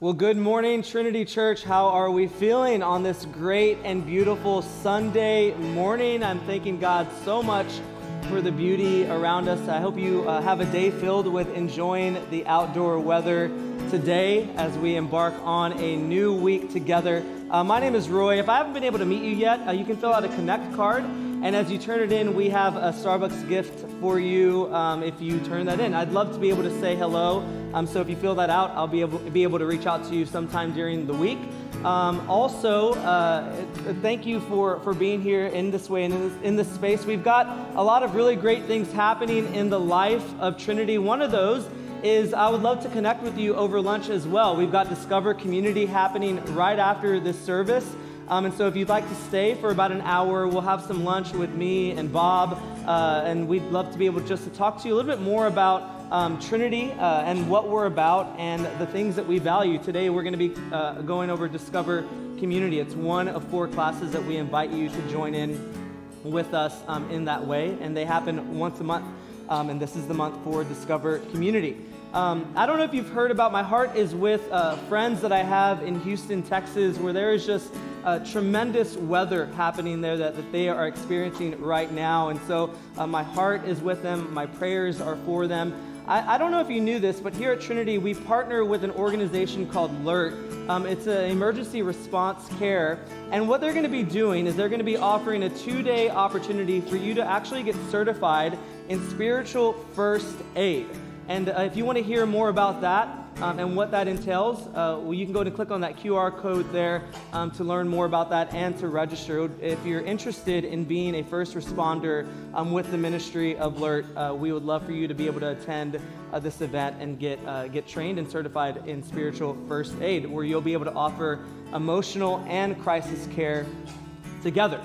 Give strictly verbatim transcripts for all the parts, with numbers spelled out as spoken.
Well, good morning, Trinity Church. How are we feeling on this great and beautiful Sunday morning? I'm thanking God so much for the beauty around us. I hope you uh, have a day filled with enjoying the outdoor weather today as we embark on a new week together. Uh, my name is Roy. If I haven't been able to meet you yet, uh, you can fill out a Connect card. And as you turn it in, we have a Starbucks gift for you um, if you turn that in. I'd love to be able to say hello. Um, so if you fill that out, I'll be able, be able to reach out to you sometime during the week. Um, also, uh, thank you for, for being here in this way and in this, in this space. We've got a lot of really great things happening in the life of Trinity. One of those is I would love to connect with you over lunch as well. We've got Discover Community happening right after this service. Um, and so if you'd like to stay for about an hour, we'll have some lunch with me and Bob, uh, and we'd love to be able just to talk to you a little bit more about um, Trinity uh, and what we're about and the things that we value. Today we're going to be uh, going over Discover Community. It's one of four classes that we invite you to join in with us um, in that way, and they happen once a month, um, and this is the month for Discover Community. Um, I don't know if you've heard about, my heart is with uh, friends that I have in Houston, Texas, where there is just uh, tremendous weather happening there that, that they are experiencing right now. And so uh, my heart is with them. My prayers are for them. I, I don't know if you knew this, but here at Trinity, we partner with an organization called LIRT. Um, it's an emergency response care. And what they're going to be doing is they're going to be offering a two-day opportunity for you to actually get certified in spiritual first aid. And uh, if you want to hear more about that um, and what that entails, uh, well, you can go and click on that Q R code there um, to learn more about that and to register. If you're interested in being a first responder um, with the ministry of LIRT, uh, we would love for you to be able to attend uh, this event and get uh, get trained and certified in spiritual first aid, where you'll be able to offer emotional and crisis care together.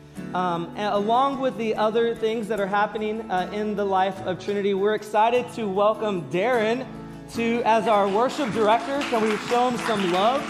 Um, and along with the other things that are happening uh, in the life of Trinity, we're excited to welcome Darren to as our worship director. Can we show him some love?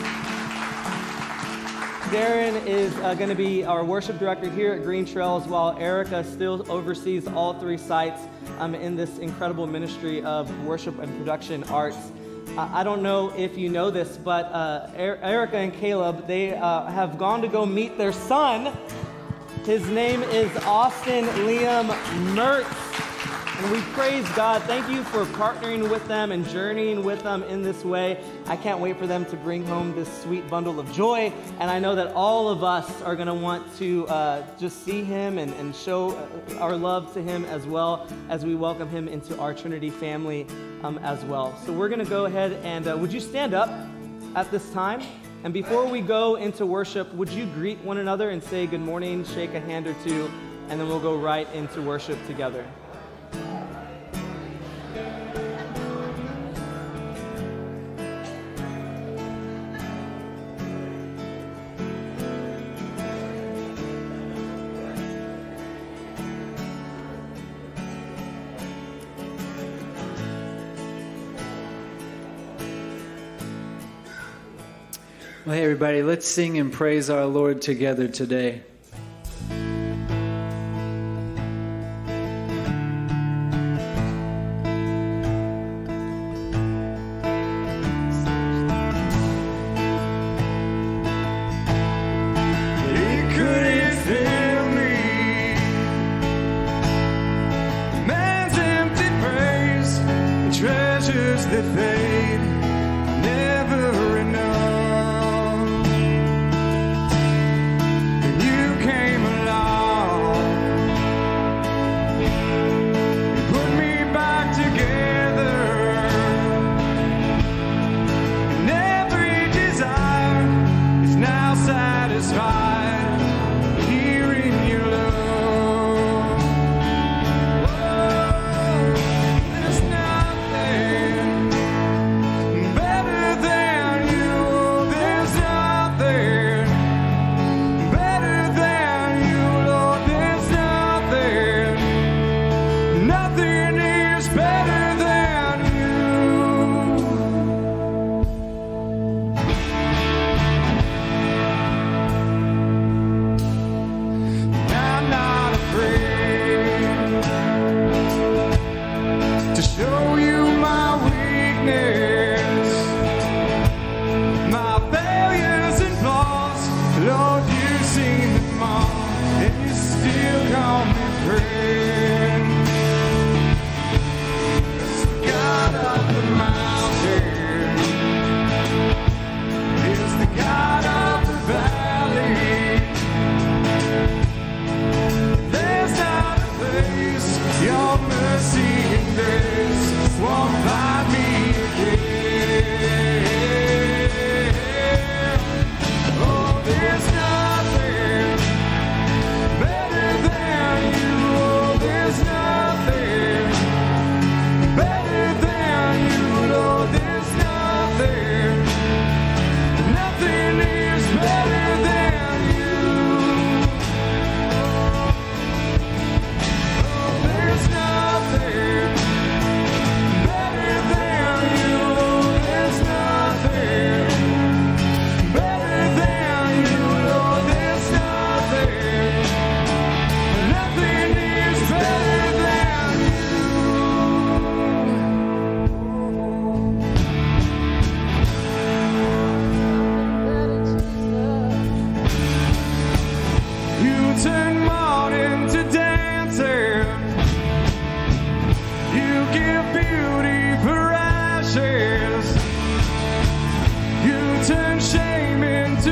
Darren is uh, going to be our worship director here at Green Trails, while Erica still oversees all three sites um, in this incredible ministry of worship and production arts. Uh, I don't know if you know this, but uh, er- Erica and Caleb, they uh, have gone to go meet their son. His name is Austin Liam Mertz, and we praise God. Thank you for partnering with them and journeying with them in this way. I can't wait for them to bring home this sweet bundle of joy, and I know that all of us are going to want to uh, just see him and, and show our love to him as well as we welcome him into our Trinity family um, as well. So we're going to go ahead and uh, would you stand up at this time? And before we go into worship, would you greet one another and say good morning, shake a hand or two, and then we'll go right into worship together. Well, hey everybody, let's sing and praise our Lord together today. You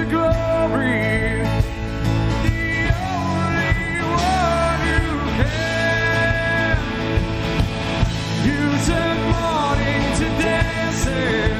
glory. The only one who can. You turn mourning to dancing.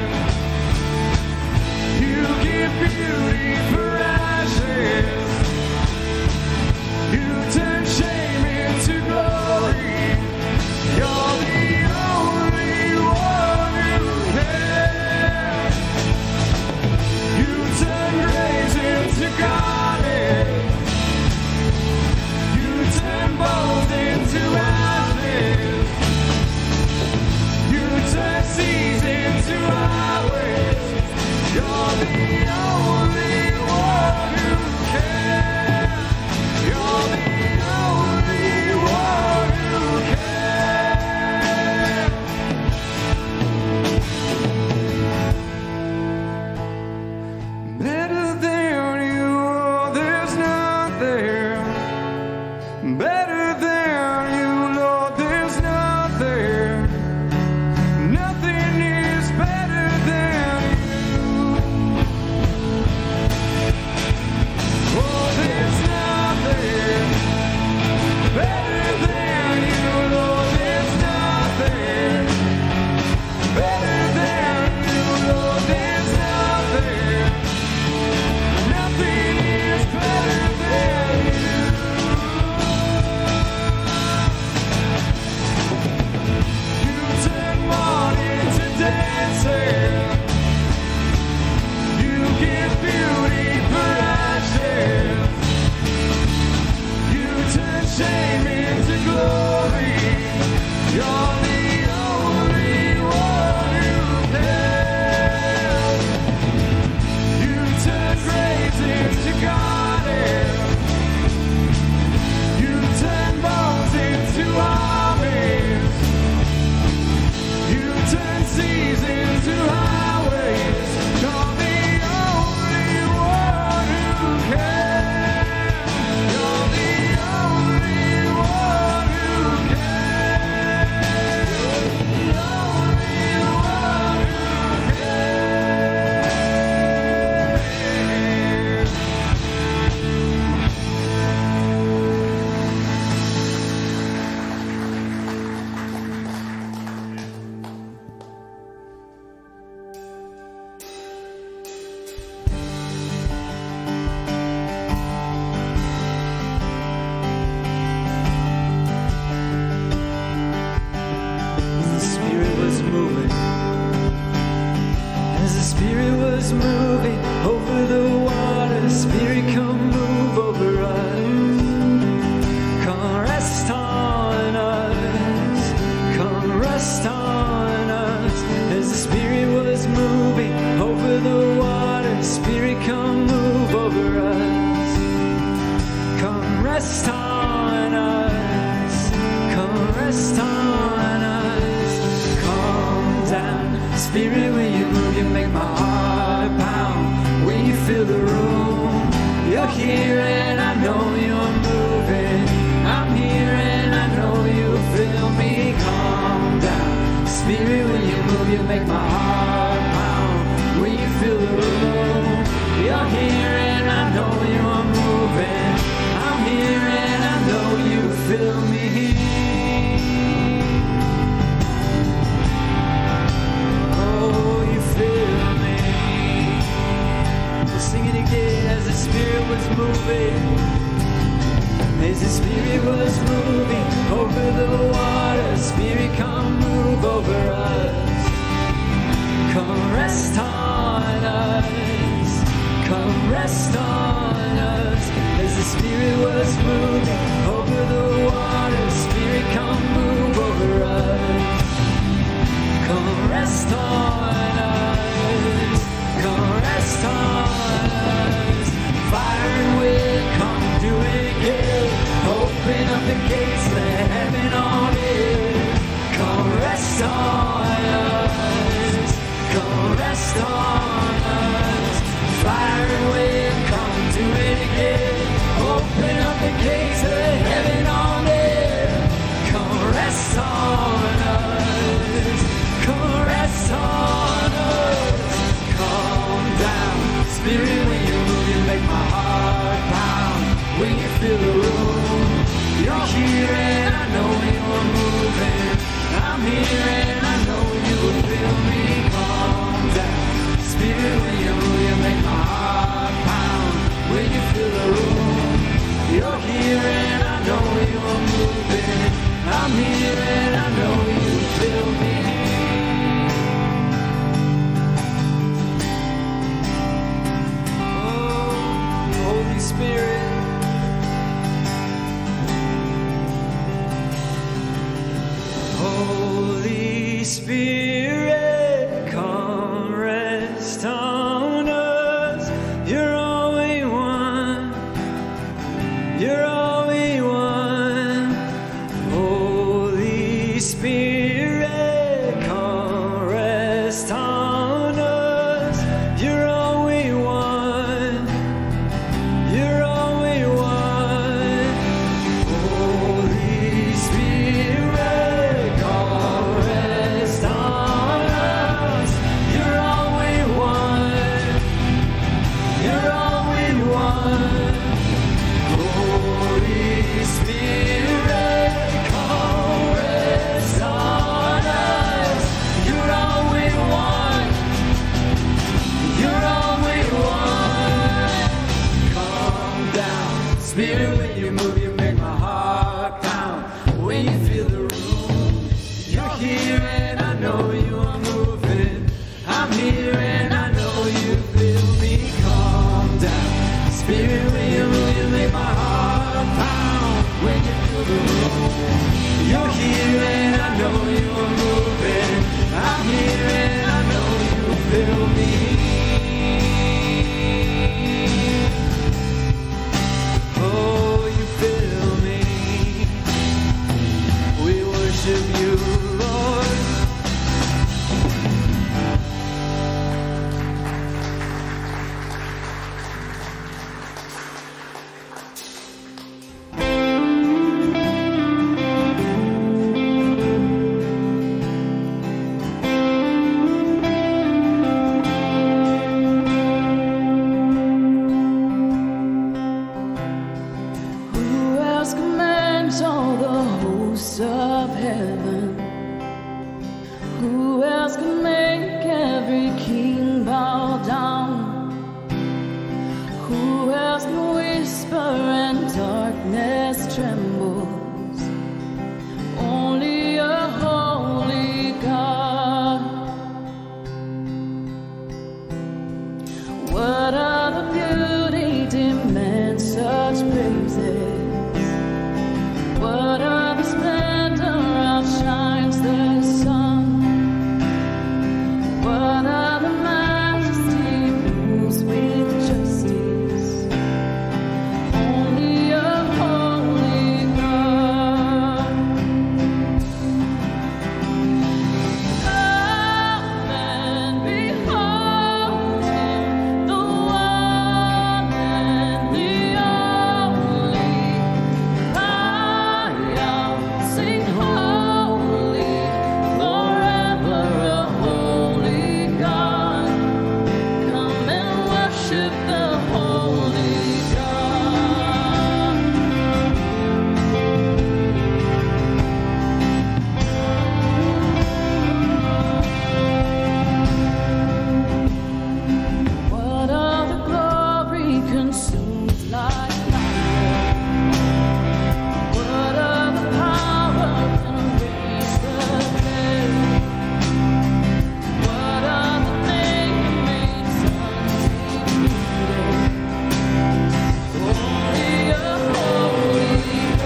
You give beauty for ashes. You turn shame into glory. You're the only one who can. You turn grace into gardens. You turn bones into ashes. You turn seas into highways. You're the only one who can. You're the only one who can. Better than you, there's nothing. Better than you, Lord, there's nothing. Nothing is better than you. Oh, there's nothing better than you, Lord, there's nothing better than you, Lord, there's nothing. Nothing is better than you. You turn mourning to dancing. You give beauty for ashes. You turn shame into glory. You're the only one who can. You turn graves into gardens. You turn bones into armies. You turn seas into highways. You're the only one who can. You're the only one who can. You're the only one who The Spirit was moving. As the Spirit was moving over the water, Spirit, come move over us. Come rest on us. Come rest on us. As the Spirit was moving over the water, Spirit, come move over us. Come rest on us. Come rest on us. Calm down. Spirit, when you move, you make my heart pound. When you fill the room, you're here and I know you're moving. I'm here and I know you feel me. Calm down. Spirit, when you move, you make my heart pound. When you fill the room, you're here and I know you're moving. I'm here and I know you feel me. Oh, you feel me. We'll sing it again as the Spirit was moving. As the Spirit was moving over the water, Spirit, come move over us. Come rest on us. Come rest on us. As the Spirit was moving over the water, Spirit, come move over us. Come rest on us. Come rest on us. Fire and wind, come do it again. Open up the gates, let heaven on in. Come rest on us. Come rest on us. Fire and wind, come do it again. Open up the gates, let heaven on in. Come rest on us. Come rest on us. Calm down, Spirit, when you are moving. I'm here and I know you feel me. Oh, Holy Spirit. Holy Spirit, come rest on us. You're all we want. You're all we want. Holy Spirit, come rest on us. You're all we want. You're all we want. Holy Spirit, come rest on us. You're all we want. You're all we want. Holy Spirit, come rest on us. You're all we want. You're all we want. Come down. Spirit, when you move, you make my heart pound. When you feel the room, you're here and I know you are moving. I'm here and I know you feel me. Calm down. Spirit, when you move, you make my heart pound. When you feel the room, you're here and I know you are moving. I'm here and I know you feel me. Oh, you feel me. We worship you, Lord. Who else commands all the hosts of heaven? Who else can make every king bow down? Who else can whisper and darkness trembles? Only a holy God. What other beauty demands such praises? What other splendor outshines the sun? What other majesty moves with justice? Only a holy God. Come and behold Him, the one and the only. Cry out, sing holy, forever a holy God. Come and worship the holy God. What other glory consumes like fire? What other power can raise the dead? What other name makes undefeated? Only a holy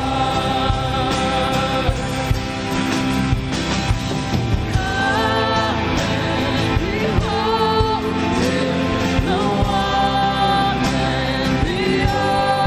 God. Come and behold Him, the one and the only.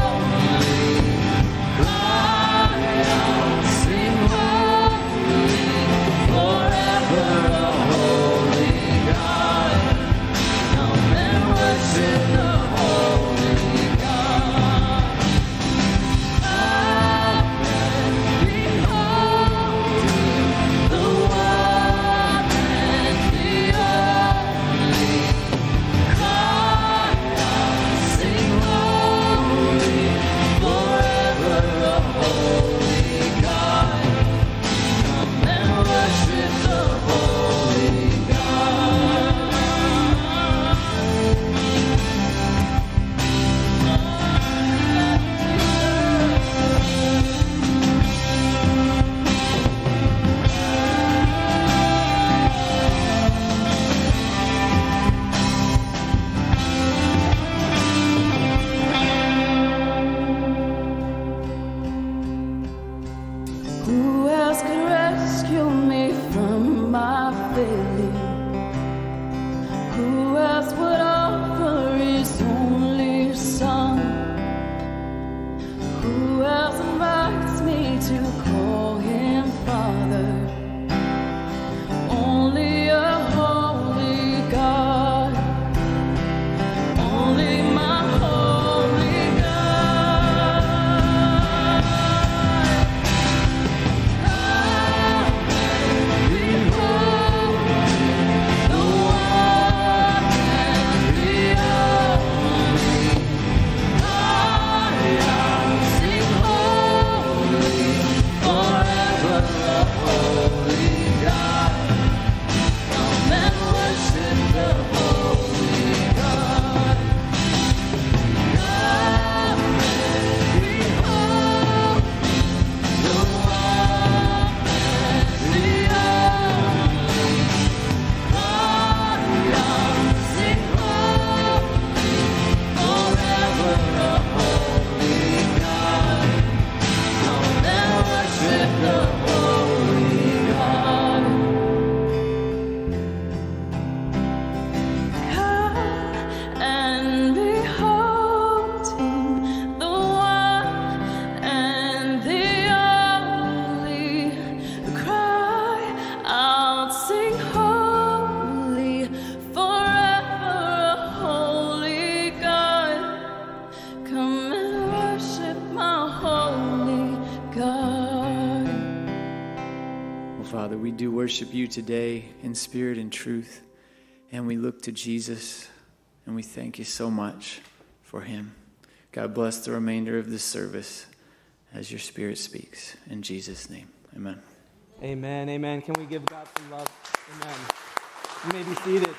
Father, we do worship you today in spirit and truth, and we look to Jesus, and we thank you so much for him. God bless the remainder of this service as your Spirit speaks. In Jesus' name, amen. Amen, amen. Can we give God some love? Amen. You may be seated.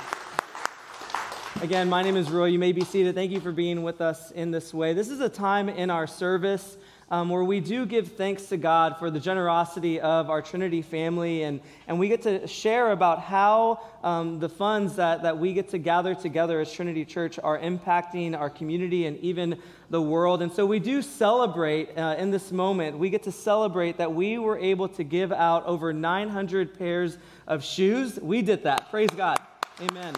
Again, my name is Roy. You may be seated. Thank you for being with us in this way. This is a time in our service um, where we do give thanks to God for the generosity of our Trinity family, and, and we get to share about how um, the funds that, that we get to gather together as Trinity Church are impacting our community and even the world. And so we do celebrate uh, in this moment. We get to celebrate that we were able to give out over nine hundred pairs of shoes. We did that. Praise God. Amen.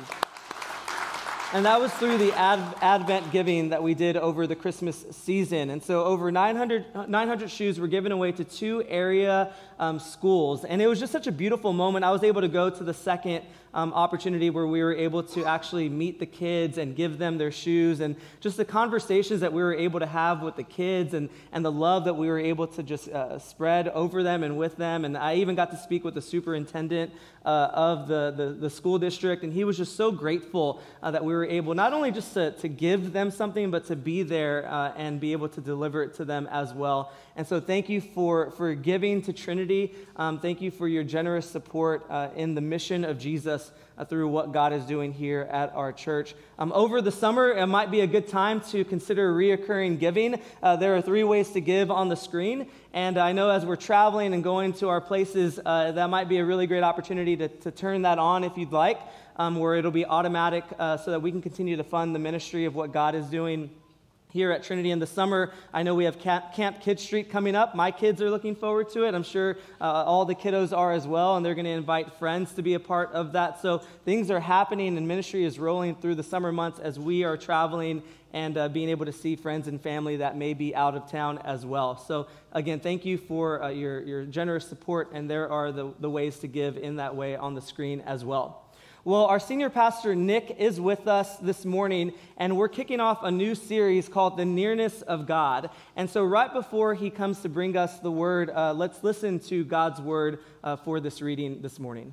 And that was through the ad, Advent giving that we did over the Christmas season. And so over nine hundred, nine hundred shoes were given away to two area um, schools. And it was just such a beautiful moment. I was able to go to the second um, opportunity where we were able to actually meet the kids and give them their shoes, and just the conversations that we were able to have with the kids, and, and the love that we were able to just uh, spread over them and with them. And I even got to speak with the superintendent uh, of the, the, the school district, and he was just so grateful uh, that we were able not only just to, to give them something, but to be there uh, and be able to deliver it to them as well. And so thank you for, for giving to Trinity. Um, thank you for your generous support uh, in the mission of Jesus uh, through what God is doing here at our church. Um, over the summer, it might be a good time to consider reoccurring giving. Uh, there are three ways to give on the screen. And I know as we're traveling and going to our places, uh, that might be a really great opportunity to, to turn that on if you'd like, um, where it'll be automatic uh, so that we can continue to fund the ministry of what God is doing here at Trinity. In the summer, I know we have Camp, Camp Kid Street coming up. My kids are looking forward to it. I'm sure uh, all the kiddos are as well, and they're going to invite friends to be a part of that. So things are happening, and ministry is rolling through the summer months as we are traveling and uh, being able to see friends and family that may be out of town as well. So again, thank you for uh, your, your generous support, and there are the, the ways to give in that way on the screen as well. Well, our senior pastor, Nick, is with us this morning, and we're kicking off a new series called The Nearness of God. And so right before he comes to bring us the word, uh, let's listen to God's word uh, for this reading this morning.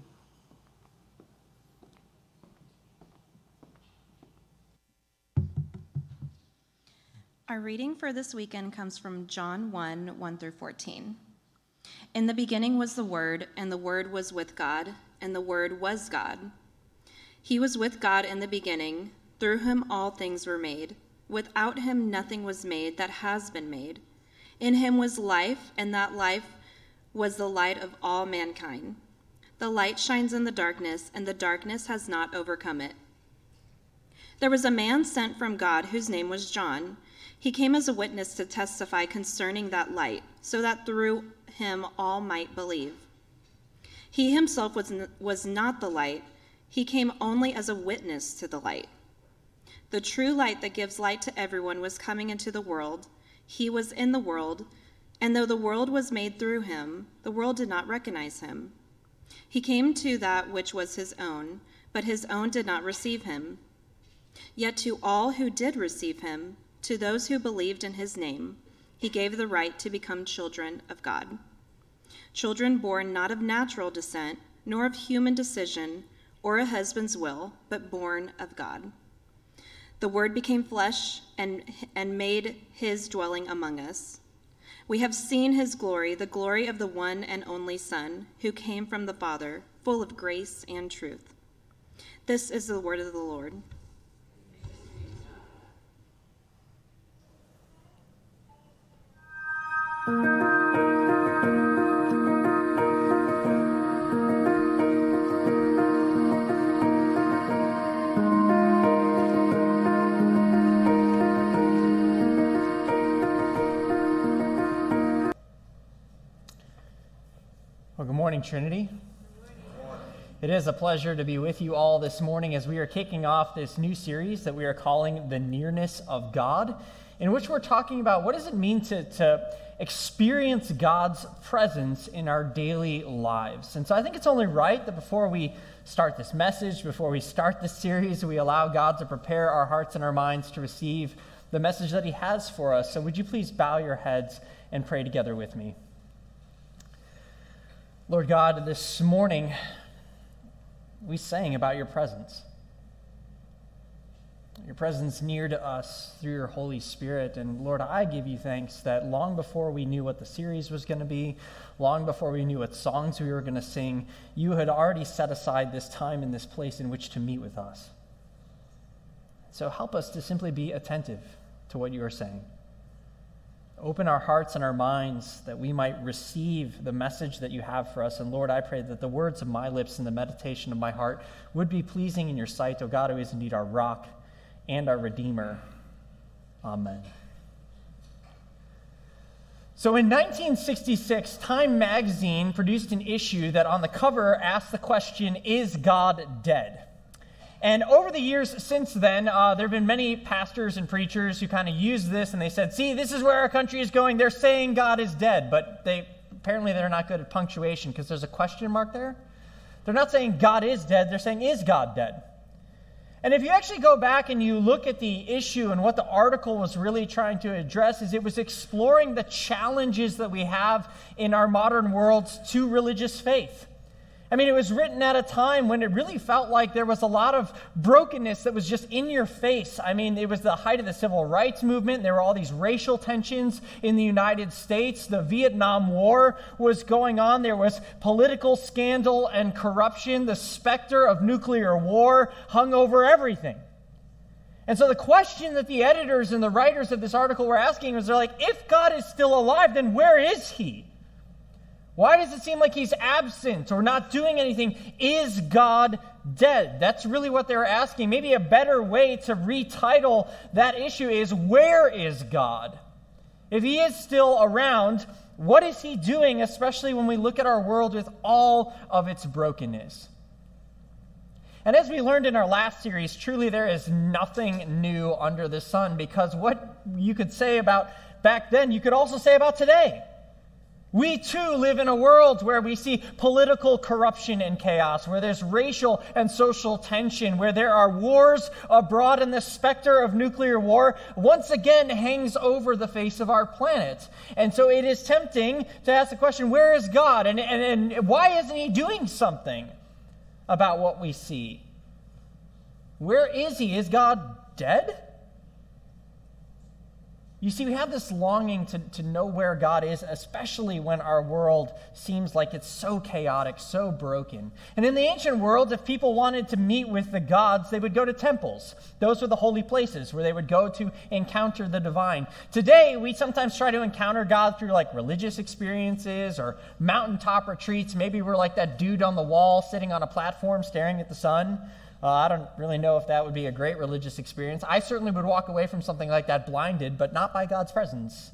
Our reading for this weekend comes from John one, one through fourteen. In the beginning was the Word, and the Word was with God, and the Word was God. He was with God in the beginning. Through him all things were made. Without him nothing was made that has been made. In him was life, and that life was the light of all mankind. The light shines in the darkness, and the darkness has not overcome it. There was a man sent from God whose name was John. He came as a witness to testify concerning that light, so that through him all might believe. He himself was, n- was not the light. He came only as a witness to the light. The true light that gives light to everyone was coming into the world. He was in the world, and though the world was made through him, the world did not recognize him. He came to that which was his own, but his own did not receive him. Yet to all who did receive him, to those who believed in his name, he gave the right to become children of God. Children born not of natural descent, nor of human decision, or a husband's will, but born of God. The Word became flesh and, and made his dwelling among us. We have seen his glory, the glory of the one and only Son, who came from the Father, full of grace and truth. This is the word of the Lord. Well, good morning, Trinity. It is a pleasure to be with you all this morning as we are kicking off this new series that we are calling The Nearness of God, in which we're talking about what does it mean to, to experience God's presence in our daily lives. And so I think it's only right that before we start this message, before we start this series, we allow God to prepare our hearts and our minds to receive the message that he has for us. So would you please bow your heads and pray together with me? Lord God, this morning we sang about your presence. Your presence near to us through your Holy Spirit. And Lord, I give you thanks that long before we knew what the series was going to be, long before we knew what songs we were going to sing, you had already set aside this time and this place in which to meet with us. So help us to simply be attentive to what you are saying. Open our hearts and our minds that we might receive the message that you have for us. And Lord, I pray that the words of my lips and the meditation of my heart would be pleasing in your sight, O God, who is indeed our rock and our Redeemer. Amen. So in nineteen sixty-six, Time magazine produced an issue that on the cover asked the question, "Is God dead?" And over the years since then, uh, there have been many pastors and preachers who kind of used this, and they said, see, this is where our country is going. They're saying God is dead, but they apparently they're not good at punctuation because there's a question mark there. They're not saying God is dead. They're saying, is God dead? And if you actually go back and you look at the issue and what the article was really trying to address, is it was exploring the challenges that we have in our modern world to religious faith. I mean, it was written at a time when it really felt like there was a lot of brokenness that was just in your face. I mean, it was the height of the civil rights movement. There were all these racial tensions in the United States. The Vietnam War was going on. There was political scandal and corruption. The specter of nuclear war hung over everything. And so the question that the editors and the writers of this article were asking was, they're like, if God is still alive, then where is he? Why does it seem like he's absent or not doing anything? Is God dead? That's really what they're asking. Maybe a better way to retitle that issue is, where is God? If he is still around, what is he doing, especially when we look at our world with all of its brokenness? And as we learned in our last series, truly there is nothing new under the sun, because what you could say about back then, you could also say about today. We too live in a world where we see political corruption and chaos, where there's racial and social tension, where there are wars abroad, and the specter of nuclear war once again hangs over the face of our planet. And so it is tempting to ask the question, where is God? And, and, and why isn't he doing something about what we see? Where is he? Is God dead? You see, we have this longing to, to know where God is, especially when our world seems like it's so chaotic, so broken. And in the ancient world, if people wanted to meet with the gods, they would go to temples. Those were the holy places where they would go to encounter the divine. Today, we sometimes try to encounter God through like religious experiences or mountaintop retreats. Maybe we're like that dude on the wall sitting on a platform staring at the sun. Uh, I don't really know if that would be a great religious experience. I certainly would walk away from something like that blinded, but not by God's presence.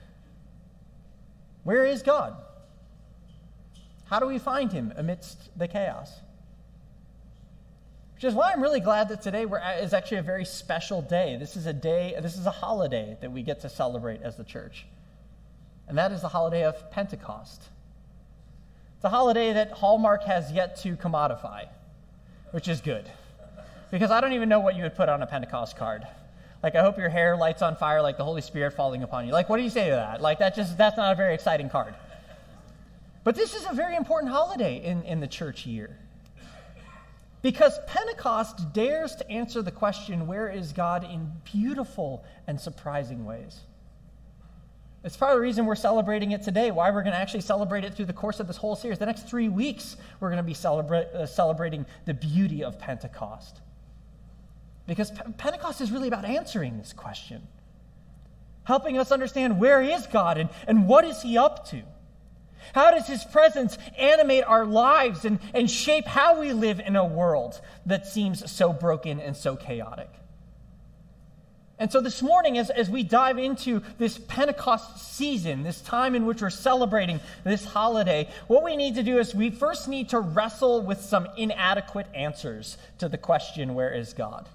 Where is God? How do we find him amidst the chaos? Which is why I'm really glad that today we're at, is actually a very special day. This is a day, this is a holiday that we get to celebrate as the church. And that is the holiday of Pentecost. It's a holiday that Hallmark has yet to commodify, which is good. Because I don't even know what you would put on a Pentecost card. Like, I hope your hair lights on fire like the Holy Spirit falling upon you. Like, what do you say to that? Like, that just that's not a very exciting card. But this is a very important holiday in, in the church year. Because Pentecost dares to answer the question, where is God, in beautiful and surprising ways. It's part of the reason we're celebrating it today, why we're going to actually celebrate it through the course of this whole series. The next three weeks, we're going to be celebra- uh, celebrating the beauty of Pentecost. Because P- Pentecost is really about answering this question, helping us understand where is God and, and what is he up to? How does his presence animate our lives and, and shape how we live in a world that seems so broken and so chaotic? And so this morning, as, as we dive into this Pentecost season, this time in which we're celebrating this holiday, what we need to do is we first need to wrestle with some inadequate answers to the question, where is God?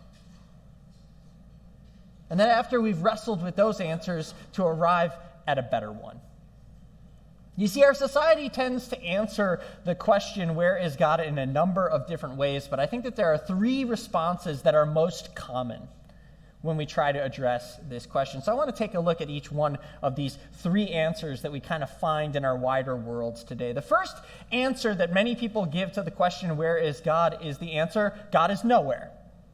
And then after we've wrestled with those answers, to arrive at a better one. You see, our society tends to answer the question, where is God, in a number of different ways, but I think that there are three responses that are most common when we try to address this question. So I want to take a look at each one of these three answers that we kind of find in our wider worlds today. The first answer that many people give to the question, where is God, is the answer, God is nowhere.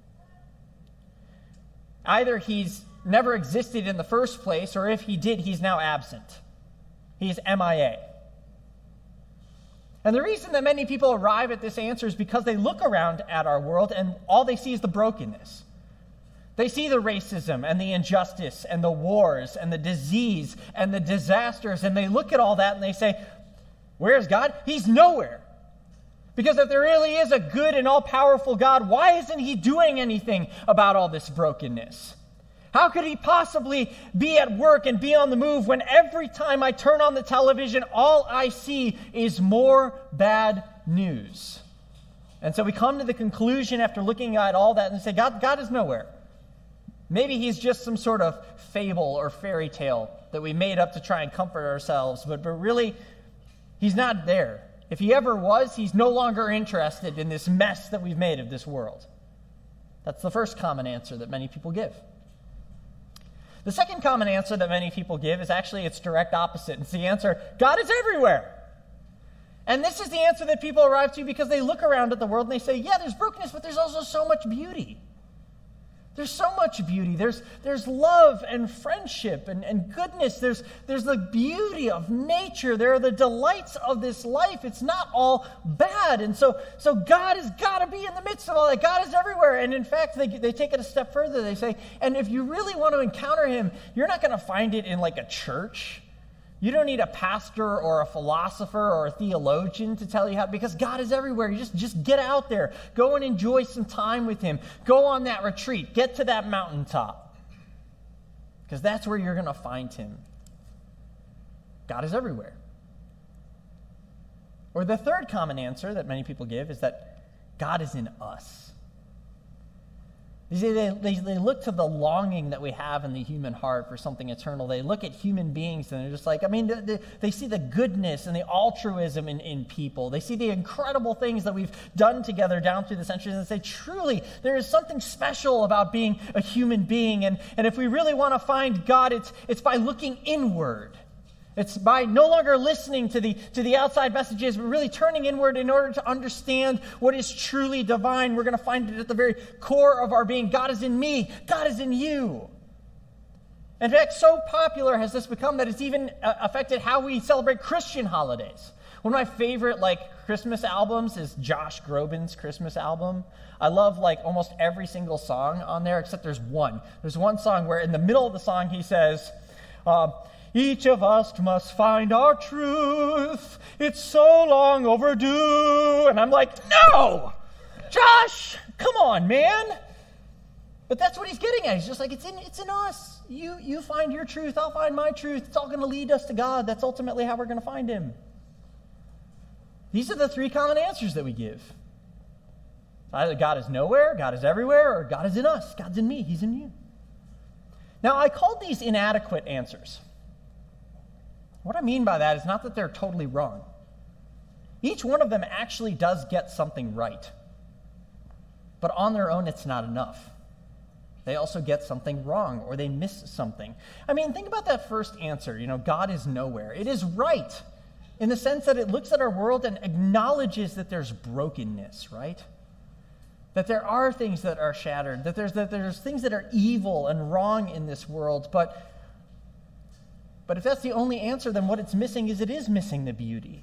Either he's never existed in the first place, or if he did, he's now absent. He's M I A. And the reason that many people arrive at this answer is because they look around at our world and all they see is the brokenness. They see the racism and the injustice and the wars and the disease and the disasters, and they look at all that and they say, where's God? He's nowhere. Because if there really is a good and all-powerful God, why isn't he doing anything about all this brokenness? How could he possibly be at work and be on the move when every time I turn on the television, all I see is more bad news? And so we come to the conclusion after looking at all that and say, God, God is nowhere. Maybe he's just some sort of fable or fairy tale that we made up to try and comfort ourselves, but, but really, he's not there. If he ever was, he's no longer interested in this mess that we've made of this world. That's the first common answer that many people give. The second common answer that many people give is actually its direct opposite. It's the answer, God is everywhere. And this is the answer that people arrive to because they look around at the world and they say, yeah, there's brokenness, but there's also so much beauty. There's so much beauty. There's, there's love and friendship and, and goodness. There's, there's the beauty of nature. There are the delights of this life. It's not all bad. And so, so God has got to be in the midst of all that. God is everywhere. And in fact, they, they take it a step further. They say, and if you really want to encounter him, you're not going to find it in like a church. You don't need a pastor or a philosopher or a theologian to tell you how, because God is everywhere. You just, just get out there. Go and enjoy some time with him. Go on that retreat. Get to that mountaintop. Because that's where you're going to find him. God is everywhere. Or the third common answer that many people give is that God is in us. They, they, they look to the longing that we have in the human heart for something eternal. They look at human beings and they're just like, I mean, they, they see the goodness and the altruism in, in people. They see the incredible things that we've done together down through the centuries and say, truly, there is something special about being a human being. And, and if we really want to find God, it's, it's by looking inward. It's by no longer listening to the, to the outside messages, but really turning inward in order to understand what is truly divine. We're going to find it at the very core of our being. God is in me. God is in you. In fact, so popular has this become that it's even uh, affected how we celebrate Christian holidays. One of my favorite like Christmas albums is Josh Groban's Christmas album. I love like almost every single song on there, except there's one. There's one song where in the middle of the song he says, uh, each of us must find our truth. It's so long overdue. And I'm like, no! Josh, come on, man. But that's what he's getting at. He's just like, it's in, it's in us. You, you find your truth. I'll find my truth. It's all going to lead us to God. That's ultimately how we're going to find him. These are the three common answers that we give. Either God is nowhere, God is everywhere, or God is in us. God's in me. He's in you. Now, I called these inadequate answers. What I mean by that is not that they're totally wrong. Each one of them actually does get something right. But on their own, it's not enough. They also get something wrong, or they miss something. I mean, think about that first answer, you know, God is nowhere. It is right in the sense that it looks at our world and acknowledges that there's brokenness, right? That there are things that are shattered, that there's, that there's things that are evil and wrong in this world, but But if that's the only answer, then what it's missing is it is missing the beauty.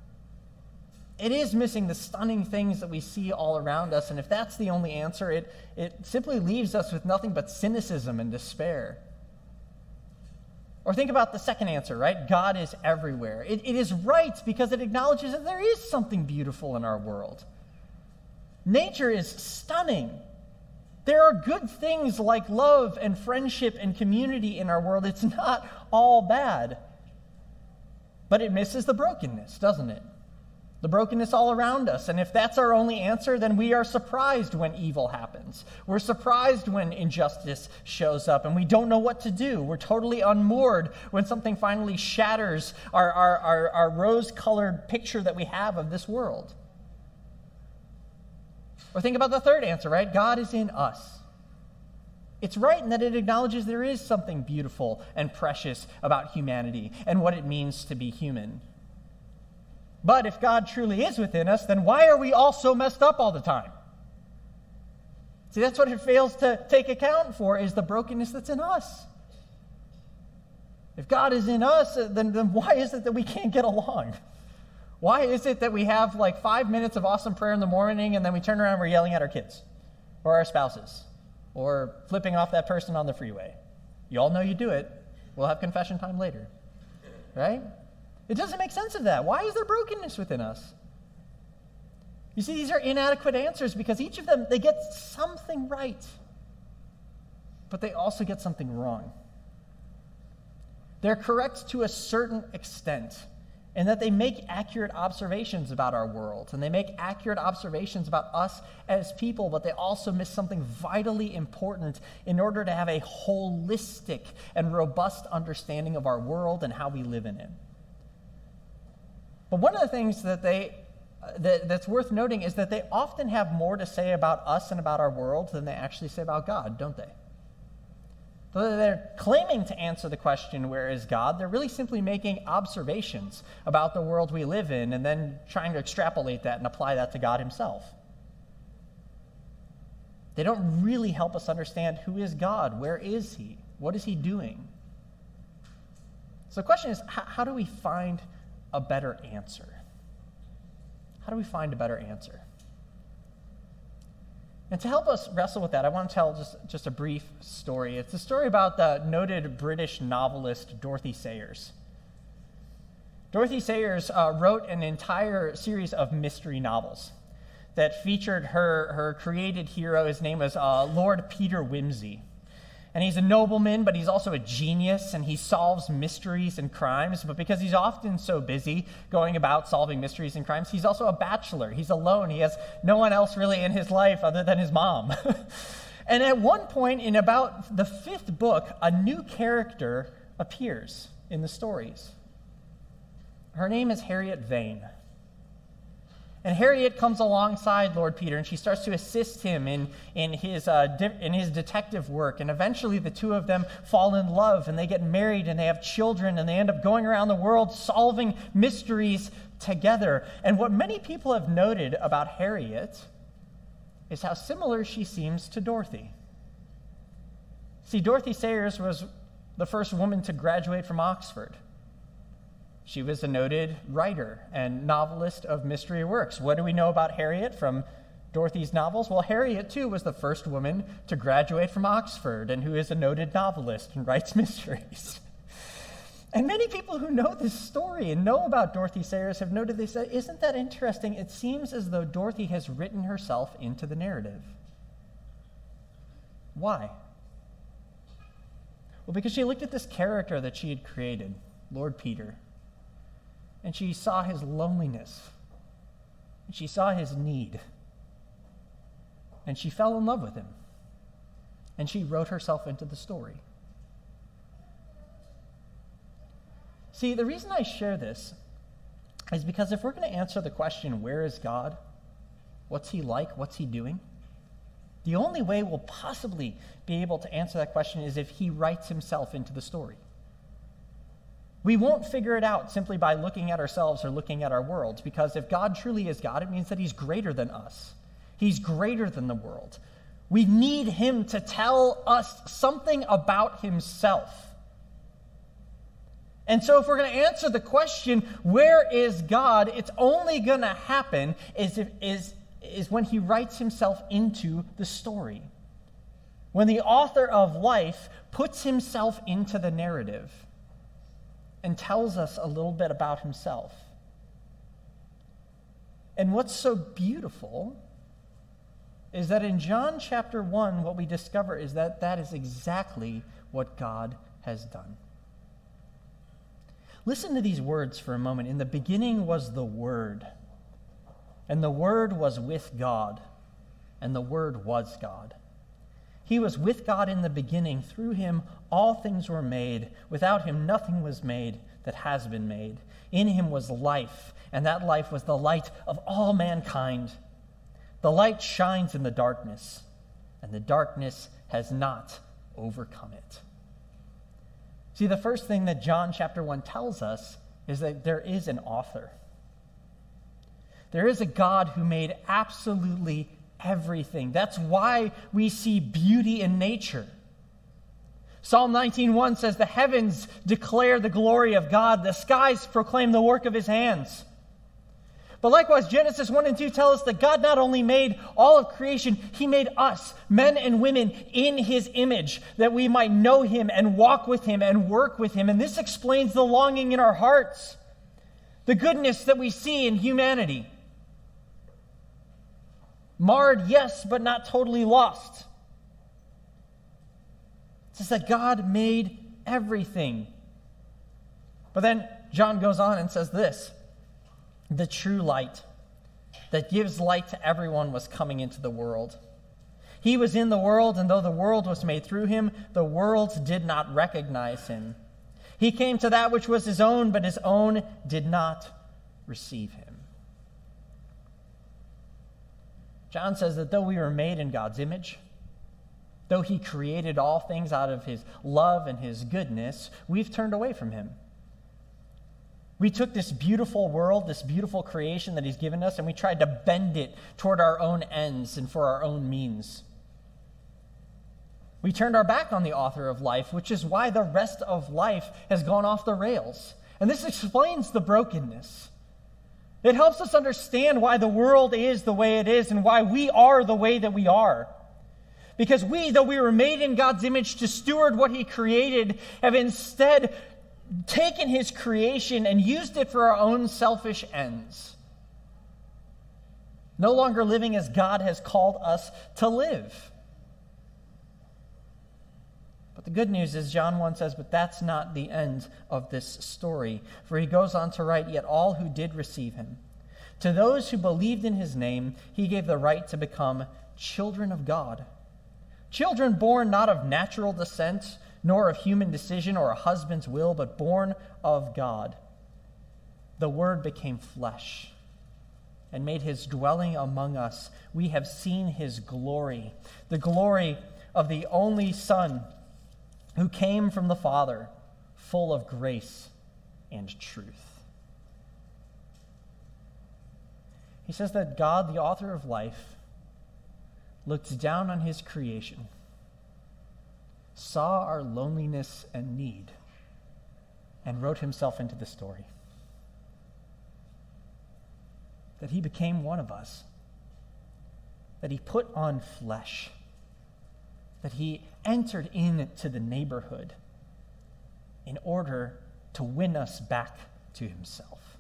It is missing the stunning things that we see all around us. And if that's the only answer, it, it simply leaves us with nothing but cynicism and despair. Or think about the second answer, right? God is everywhere. It, it is right because it acknowledges that there is something beautiful in our world. Nature is stunning. There are good things like love and friendship and community in our world. It's not all bad. But it misses the brokenness, doesn't it? The brokenness all around us. And if that's our only answer, then we are surprised when evil happens. We're surprised when injustice shows up and we don't know what to do. We're totally unmoored when something finally shatters our, our, our, our rose-colored picture that we have of this world. Or think about the third answer, right? God is in us. It's right in that it acknowledges there is something beautiful and precious about humanity and what it means to be human. But if God truly is within us, then why are we all so messed up all the time? See, that's what it fails to take account for, is the brokenness that's in us. If God is in us, then, then why is it that we can't get along? Why is it that we have like five minutes of awesome prayer in the morning and then we turn around and we're yelling at our kids or our spouses or flipping off that person on the freeway? You all know you do it. We'll have confession time later, right? It doesn't make sense of that. Why is there brokenness within us? You see, these are inadequate answers because each of them, they get something right, but they also get something wrong. They're correct to a certain extent in that they make accurate observations about our world, and they make accurate observations about us as people, but they also miss something vitally important in order to have a holistic and robust understanding of our world and how we live in it. But one of the things that they that, that's worth noting is that they often have more to say about us and about our world than they actually say about God, don't they? Though they're claiming to answer the question, where is God? They're really simply making observations about the world we live in and then trying to extrapolate that and apply that to God himself. They don't really help us understand who is God, where is he, what is he doing? So the question is, how, how do we find a better answer? How do we find a better answer? And to help us wrestle with that, I want to tell just, just a brief story. It's a story about the noted British novelist Dorothy Sayers. Dorothy Sayers uh, wrote an entire series of mystery novels that featured her, her created hero. His name was uh, Lord Peter Wimsey. And he's a nobleman, but he's also a genius, and he solves mysteries and crimes. But because he's often so busy going about solving mysteries and crimes, he's also a bachelor. He's alone. He has no one else really in his life other than his mom. And at one point, in about the fifth book, a new character appears in the stories. Her name is Harriet Vane. And Harriet comes alongside Lord Peter, and she starts to assist him in, in, his, uh, de- in his detective work. And eventually the two of them fall in love, and they get married, and they have children, and they end up going around the world solving mysteries together. And what many people have noted about Harriet is how similar she seems to Dorothy. See, Dorothy Sayers was the first woman to graduate from Oxford. She was a noted writer and novelist of mystery works. What do we know about Harriet from Dorothy's novels? Well, Harriet, too, was the first woman to graduate from Oxford and who is a noted novelist and writes mysteries. And many people who know this story and know about Dorothy Sayers have noted, they say, isn't that interesting? It seems as though Dorothy has written herself into the narrative. Why? Well, because she looked at this character that she had created, Lord Peter, and she saw his loneliness, and she saw his need, and she fell in love with him, and she wrote herself into the story. See, the reason I share this is because if we're going to answer the question, where is God? What's he like? What's he doing? The only way we'll possibly be able to answer that question is if he writes himself into the story. We won't figure it out simply by looking at ourselves or looking at our worlds, because if God truly is God, it means that he's greater than us. He's greater than the world. We need him to tell us something about himself. And so if we're going to answer the question, where is God, it's only going to happen is, if, is, is when he writes himself into the story. When the author of life puts himself into the narrative and tells us a little bit about himself. And what's so beautiful is that in John chapter one, what we discover is that that is exactly what God has done. Listen to these words for a moment. In the beginning was the Word, and the Word was with God, and the Word was God. He was with God in the beginning. Through him all things were made. Without him nothing was made that has been made. In him was life, and that life was the light of all mankind. The light shines in the darkness, and the darkness has not overcome it. See, the first thing that John chapter one tells us is that there is an author. There is a God who made absolutely everything. That's why we see beauty in nature. Psalm nineteen one says, "The heavens declare the glory of God. The skies proclaim the work of his hands." But likewise, Genesis one and two tell us that God not only made all of creation, he made us, men and women, in his image, that we might know him and walk with him and work with him. And this explains the longing in our hearts, the goodness that we see in humanity. Marred, yes, but not totally lost. It says that God made everything. But then John goes on and says this: the true light that gives light to everyone was coming into the world. He was in the world, and though the world was made through him, the world did not recognize him. He came to that which was his own, but his own did not receive him. John says that though we were made in God's image, though he created all things out of his love and his goodness, we've turned away from him. We took this beautiful world, this beautiful creation that he's given us, and we tried to bend it toward our own ends and for our own means. We turned our back on the author of life, which is why the rest of life has gone off the rails. And this explains the brokenness. It helps us understand why the world is the way it is and why we are the way that we are. Because we, though we were made in God's image to steward what he created, have instead taken his creation and used it for our own selfish ends. No longer living as God has called us to live. But the good news is, John one says, but that's not the end of this story. For he goes on to write, "Yet all who did receive him, to those who believed in his name, he gave the right to become children of God. Children born not of natural descent, nor of human decision or a husband's will, but born of God. The Word became flesh and made his dwelling among us. We have seen his glory, the glory of the only Son who came from the Father, full of grace and truth." He says that God, the author of life, looked down on his creation, saw our loneliness and need, and wrote himself into the story. That he became one of us, that he put on flesh, that he entered into the neighborhood in order to win us back to himself.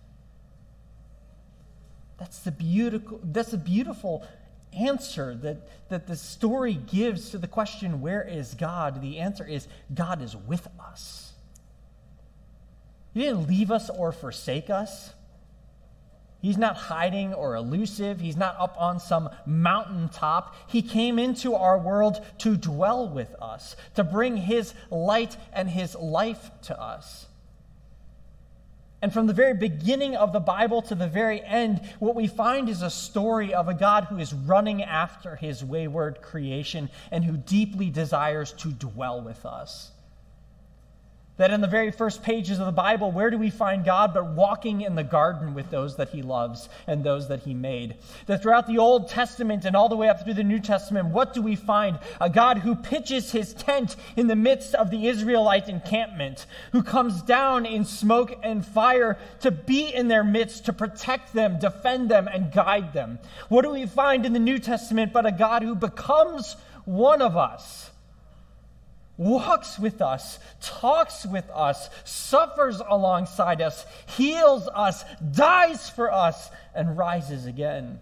That's the beautiful, that's a beautiful answer that, that the story gives to the question, where is God? The answer is, God is with us. He didn't leave us or forsake us. He's not hiding or elusive. He's not up on some mountaintop. He came into our world to dwell with us, to bring his light and his life to us. And from the very beginning of the Bible to the very end, what we find is a story of a God who is running after his wayward creation and who deeply desires to dwell with us. That in the very first pages of the Bible, where do we find God but walking in the garden with those that he loves and those that he made? That throughout the Old Testament and all the way up through the New Testament, what do we find? A God who pitches his tent in the midst of the Israelite encampment, who comes down in smoke and fire to be in their midst, to protect them, defend them, and guide them. What do we find in the New Testament but a God who becomes one of us? Walks with us, talks with us, suffers alongside us, heals us, dies for us, and rises again.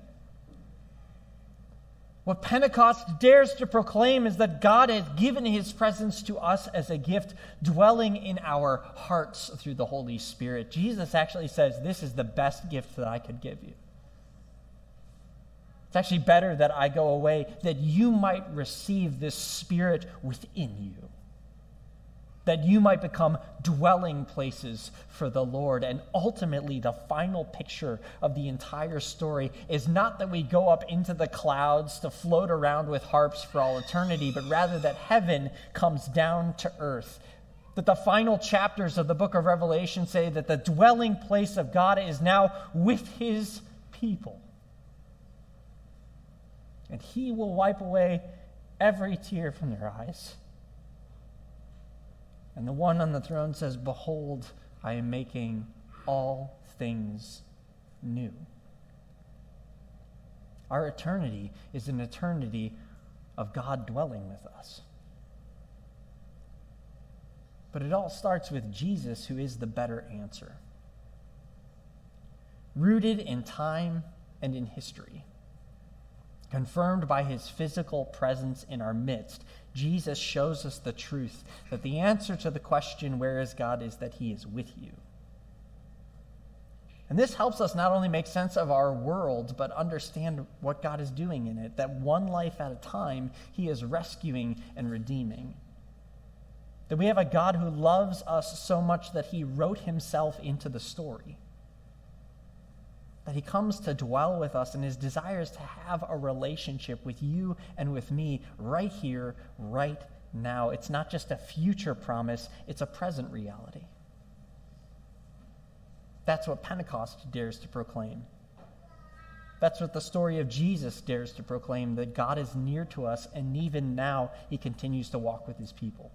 What Pentecost dares to proclaim is that God has given his presence to us as a gift, dwelling in our hearts through the Holy Spirit. Jesus actually says, this is the best gift that I could give you. It's actually better that I go away, that you might receive this Spirit within you. that you might become dwelling places for the Lord. And ultimately, the final picture of the entire story is not that we go up into the clouds to float around with harps for all eternity, but rather that heaven comes down to earth. That the final chapters of the book of Revelation say that the dwelling place of God is now with his people. And he will wipe away every tear from their eyes. And the one on the throne says, "Behold, I am making all things new." Our eternity is an eternity of God dwelling with us. But it all starts with Jesus, who is the better answer. Rooted in time and in history, confirmed by his physical presence in our midst, Jesus shows us the truth that the answer to the question, "Where is God?" is that he is with you. And this helps us not only make sense of our world, but understand what God is doing in it, that one life at a time, he is rescuing and redeeming. That we have a God who loves us so much that he wrote himself into the story. That he comes to dwell with us, and his desire is to have a relationship with you and with me right here, right now. It's not just a future promise, it's a present reality. That's what Pentecost dares to proclaim. That's what the story of Jesus dares to proclaim, that God is near to us, and even now he continues to walk with his people.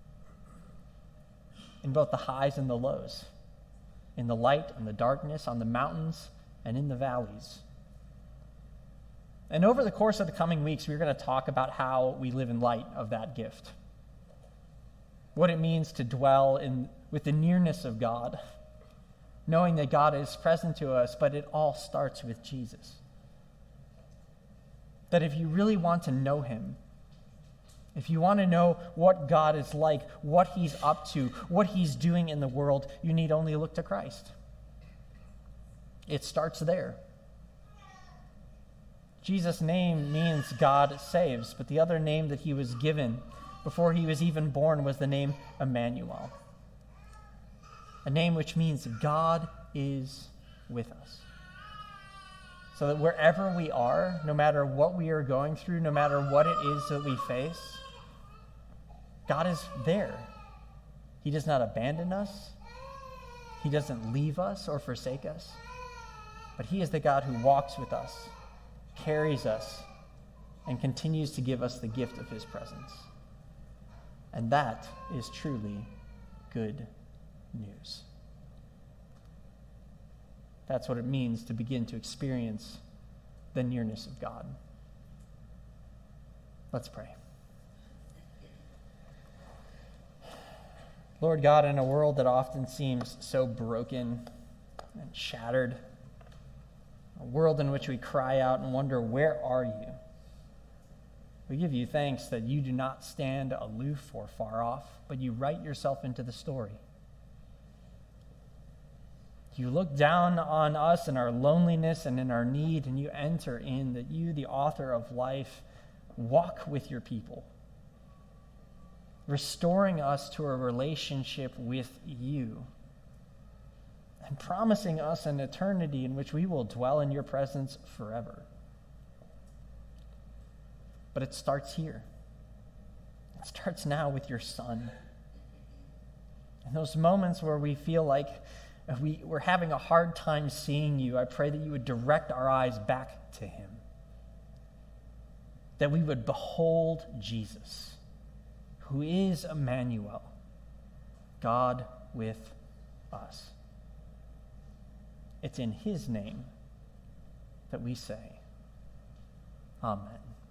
In both the highs and the lows, in the light and the darkness, on the mountains and in the valleys. And over the course of the coming weeks, we're going to talk about how we live in light of that gift. What it means to dwell in with the nearness of God, knowing that God is present to us, but it all starts with Jesus. That if you really want to know him, if you want to know what God is like, what he's up to, what he's doing in the world, you need only look to Christ. It starts there. Jesus' name means God saves, but the other name that he was given before he was even born was the name Emmanuel, a name which means God is with us. So that wherever we are, no matter what we are going through, no matter what it is that we face, God is there. He does not abandon us. He doesn't leave us or forsake us. But he is the God who walks with us, carries us, and continues to give us the gift of his presence. And that is truly good news. That's what it means to begin to experience the nearness of God. Let's pray. Lord God, in a world that often seems so broken and shattered, a world in which we cry out and wonder, where are you? We give you thanks that you do not stand aloof or far off, but you write yourself into the story. You look down on us in our loneliness and in our need, and you enter in that you, the author of life, walk with your people, restoring us to a relationship with you, and promising us an eternity in which we will dwell in your presence forever. But it starts here. It starts now with your Son. In those moments where we feel like we, we're having a hard time seeing you, I pray that you would direct our eyes back to him. That we would behold Jesus, who is Emmanuel, God with us. It's in his name that we say, Amen.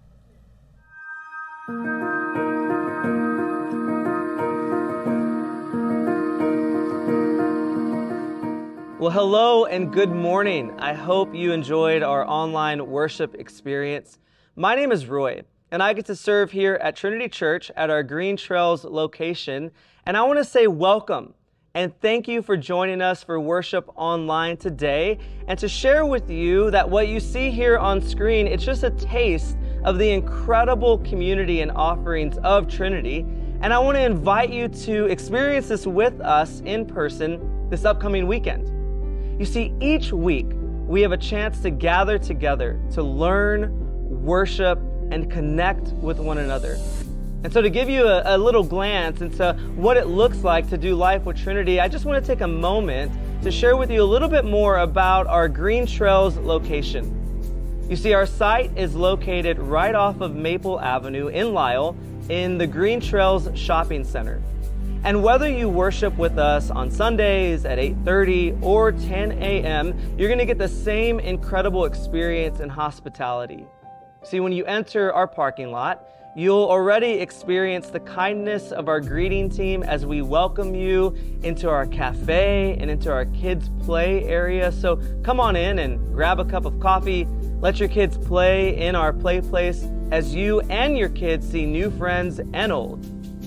Well, hello and good morning. I hope you enjoyed our online worship experience. My name is Roy, and I get to serve here at Trinity Church at our Green Trails location. And I want to say welcome and thank you for joining us for worship online today, and to share with you that what you see here on screen, it's just a taste of the incredible community and offerings of Trinity. And I want to invite you to experience this with us in person this upcoming weekend. You see, each week we have a chance to gather together to learn, worship, and connect with one another. And so to give you a, a little glance into what it looks like to do life with Trinity, I just want to take a moment to share with you a little bit more about our Green Trails location. You see, our site is located right off of Maple Avenue in Lisle in the Green Trails Shopping Center. And whether you worship with us on Sundays at eight thirty or ten a.m., you're going to get the same incredible experience and hospitality. See, when you enter our parking lot, you'll already experience the kindness of our greeting team as we welcome you into our cafe and into our kids' play area. So come on in and grab a cup of coffee. Let your kids play in our play place as you and your kids see new friends and old.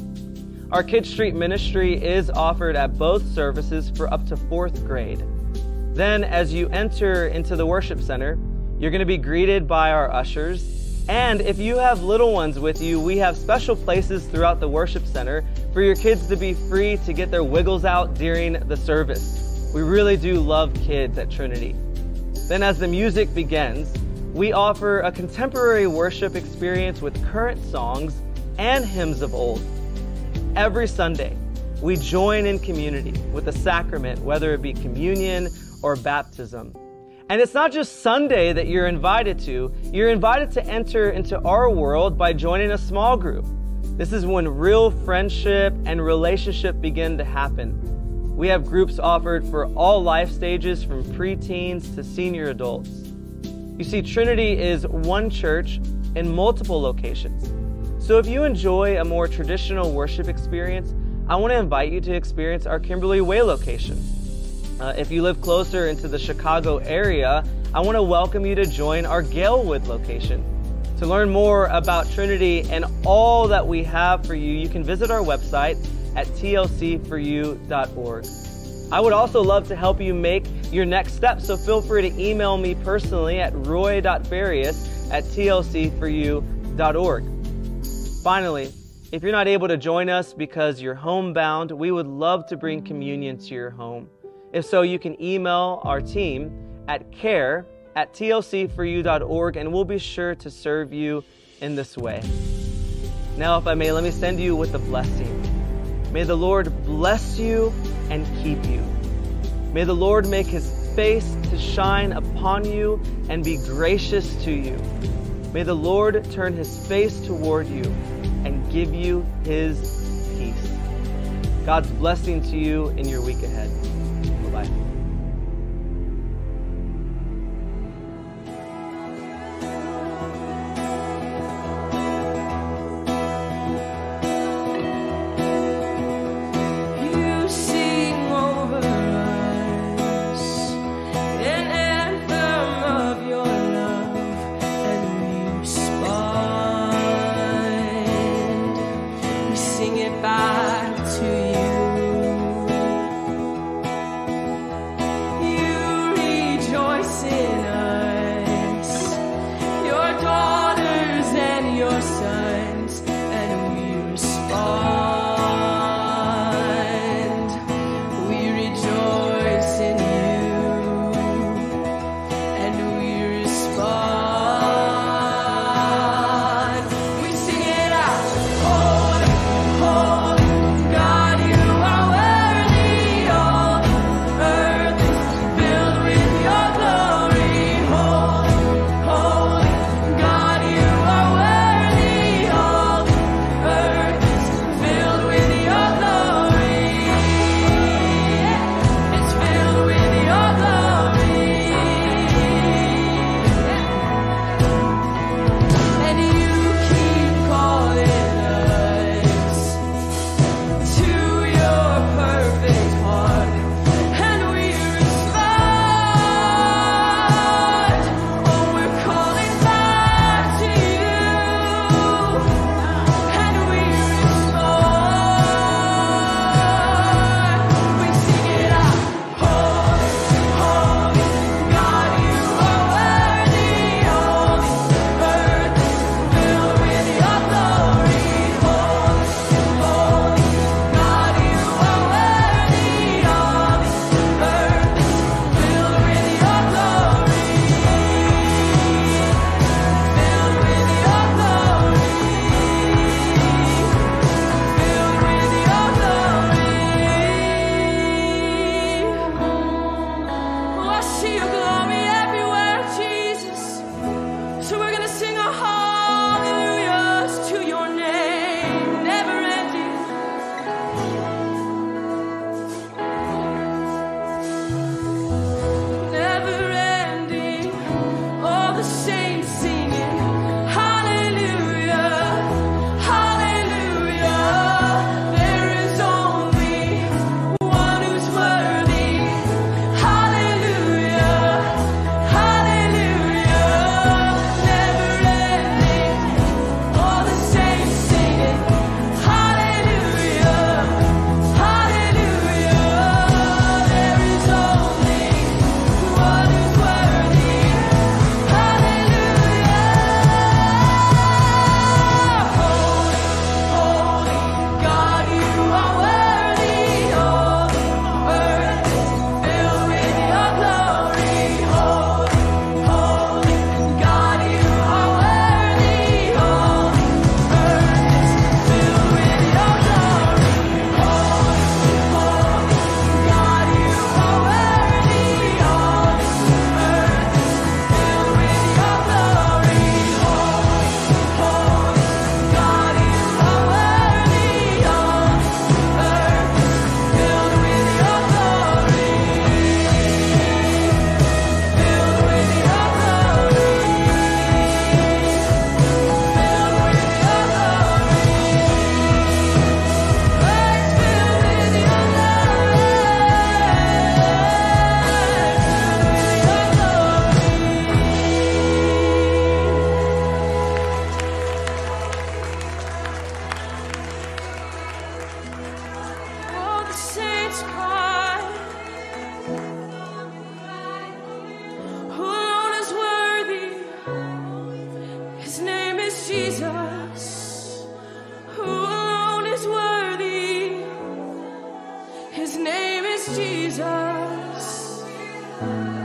Our Kids Street ministry is offered at both services for up to fourth grade. Then as you enter into the worship center, you're going to be greeted by our ushers. And if you have little ones with you, we have special places throughout the worship center for your kids to be free to get their wiggles out during the service. We really do love kids at Trinity. Then as the music begins, we offer a contemporary worship experience with current songs and hymns of old. Every Sunday, we join in community with the sacrament, whether it be communion or baptism. And it's not just Sunday that you're invited to. You're invited to enter into our world by joining a small group. This is when real friendship and relationship begin to happen. We have groups offered for all life stages, from preteens to senior adults. You see, Trinity is one church in multiple locations. So if you enjoy a more traditional worship experience, I want to invite you to experience our Kimberly Way location. Uh, if you live closer into the Chicago area, I want to welcome you to join our Galewood location. To learn more about Trinity and all that we have for you, you can visit our website at T L C for you dot org. I would also love to help you make your next step, so feel free to email me personally at roy dot farias at T L C for you dot org. Finally, if you're not able to join us because you're homebound, we would love to bring communion to your home. If so, you can email our team at care at T L C for you dot org, and we'll be sure to serve you in this way. Now, if I may, let me send you with a blessing. May the Lord bless you and keep you. May the Lord make his face to shine upon you and be gracious to you. May the Lord turn his face toward you and give you his peace. God's blessing to you in your week ahead. Bye-bye. Thank you.